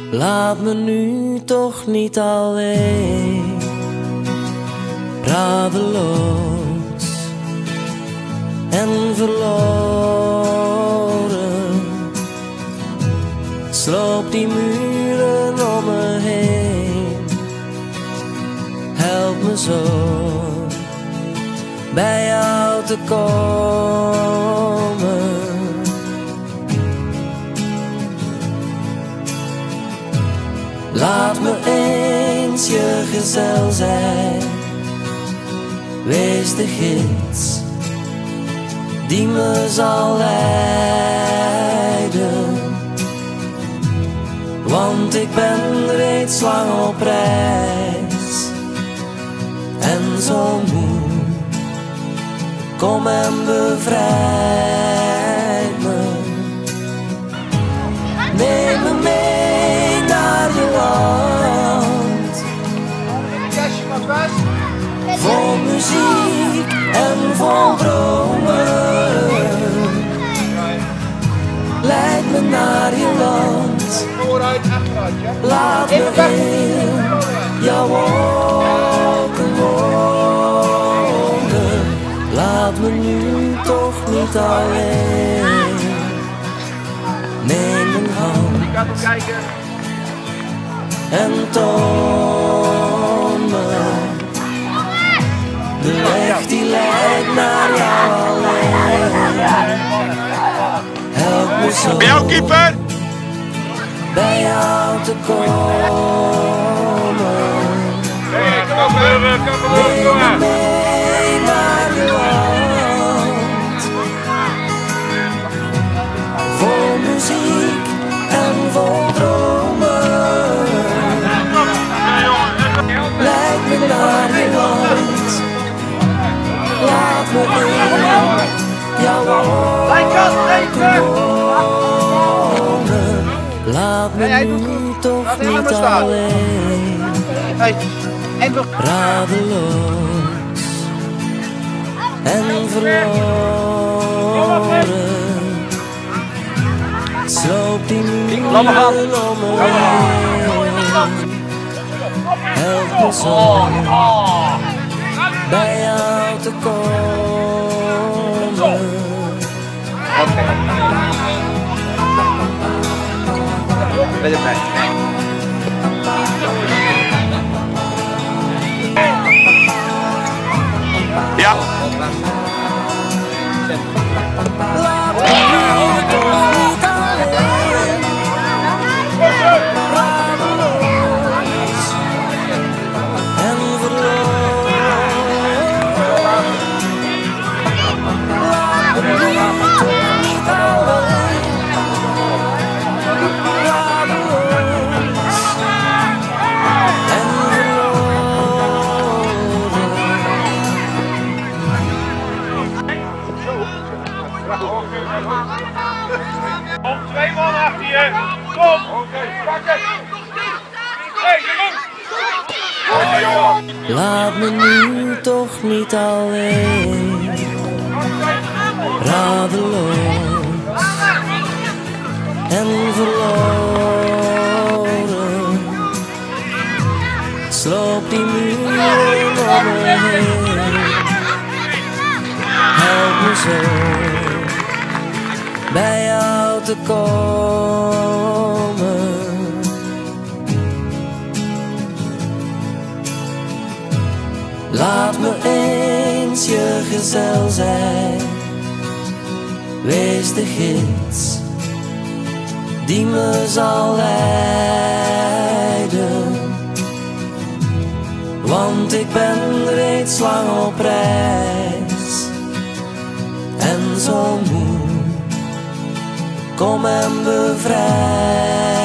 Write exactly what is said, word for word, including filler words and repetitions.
Laat me nu toch niet alleen, radeloos en verloren. Sloop die muren om me heen, help me zo bij jou te komen. Laat me eens je gezel zijn, wees de gids die me zal leiden. Want ik ben reeds lang op reis en zo moe, kom en bevrijd me. Neem me mee naar je land, vol muziek en vol dromen. Leid me naar je land, laat me in jouw wolken wonen. Laat me nu toch niet alleen, neem mijn hand en toon me de weg die leidt naar jou alleen. Help me zo bij jou, keeper, bij jou te komen. Neem me mee naar je land, vol muziek en vol dromen. Leid me naar je land, laat me in jouw wolken wonen. Laat me nu toch niet alleen, radeloos en verloren. Sloop die muren om me heen, help me zo bij jou te komen. Ben je blij? ja. Laat me nu toch niet alleen, radeloos en verloren. Laat me nu toch niet alleen, radeloos en Kom, twee man achter je. Kom. Oké, pak het. Hey, jongens. laat me nu toch niet alleen, radeloos en verloren. Sloop die muren om me heen, help me zo bij jou te komen. Laat me eens je gezel zijn, wees de gids die me zal leiden. Want ik ben reeds lang op reis en zo moe, kom en bevrijd